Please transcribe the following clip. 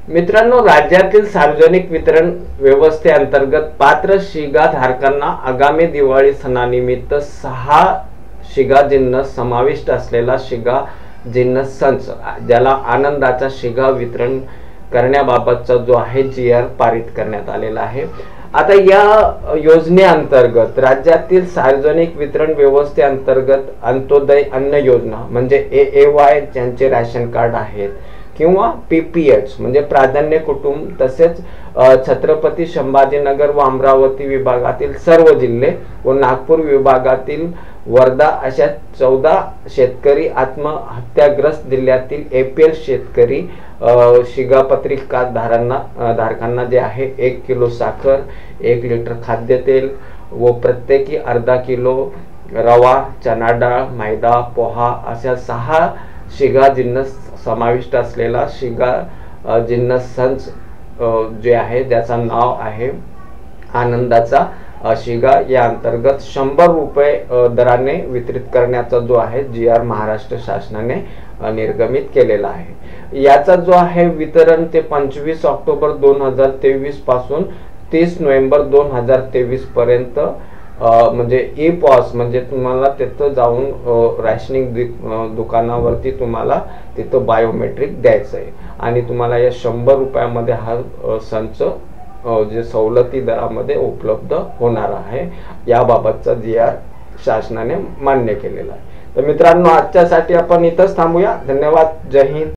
मित्रांनो, राज्यातील सार्वजनिक वितरण व्यवस्थेअंतर्गत पात्र शिगा धारकांना आगामी दिवाळी सणानिमित्त 6 शिगा जिन्नस समाविष्ट असलेला शिगा जिन्नस संच, ज्याला आनंदाचा शिगा वितरण करण्याबाबतचा जो आहे GR पारित करण्यात आलेला आहे। आता या योजनेअंतर्गत राज्यातील सार्वजनिक वितरण व्यवस्थेअंतर्गत अंत्योदय अन्न योजना म्हणजे AAY ज्यांचे राशन कार्ड आहेत किंवा PPH म्हणजे प्राधान्य कुटुंब, तसेच छत्रपती संभाजीनगर व अमरावती विभागातील सर्व जिल्हे व नागपूर विभागातील वर्धा अशा 14 शेतकरी आत्महत्याग्रस्त जिल्ह्यातील APL शेतकरी शिगापत्रिका धारकांना जे आहे 1 किलो साखर, 1 लिटर खाद्यतेल व प्रत्येकी अर्धा किलो रवा, चना डाळ, मैदा, पोहा अशा 6 शिगा जिन्नस समाविष्ट असलेला शिगा जिन्नस संच जे आहे ज्याचं नाव आहे आनंदाचा शिगा, या अंतर्गत 100 रुपये दराने वितरित करण्याचा जो आहे GR महाराष्ट्र शासनाने निर्गमित केलेला आहे। याचा जो आहे वितरण ते 25 ऑक्टोबर 2023 पासून 30 नोव्हेंबर 2023 पर्यंत म्हणजे E-POS म्हणजे तुम्हाला तिथं जाऊन रॅशनिंग दुकानावरती तुम्हाला तिथं बायोमेट्रिक द्यायचं आहे आणि तुम्हाला या 100 रुपयामध्ये हा संच जे सवलती दरामध्ये उपलब्ध होणार आहे, याबाबतचा GR शासनाने मान्य केलेला आहे। तर मित्रांनो, आजच्यासाठी आपण इथंच थांबूया। धन्यवाद। जय हिंद।